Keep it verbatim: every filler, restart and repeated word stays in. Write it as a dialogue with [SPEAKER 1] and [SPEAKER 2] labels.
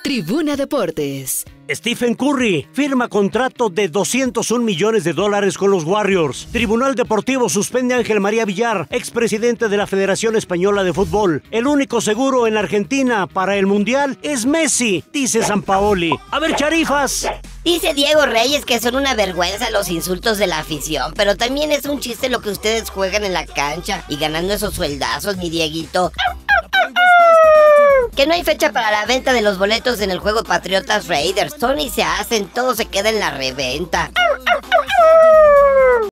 [SPEAKER 1] Tribuna Deportes.
[SPEAKER 2] Stephen Curry firma contrato de doscientos un millones de dólares con los Warriors. Tribunal Deportivo suspende a Ángel María Villar, expresidente de la Federación Española de Fútbol. El único seguro en Argentina para el Mundial es Messi, dice Sampaoli. A ver, Charifas.
[SPEAKER 3] Dice Diego Reyes que son una vergüenza los insultos de la afición, pero también es un chiste lo que ustedes juegan en la cancha y ganando esos sueldazos, mi Dieguito. Que no hay fecha para la venta de los boletos en el juego Patriotas Raiders. Son y se hacen, todo se queda en la reventa.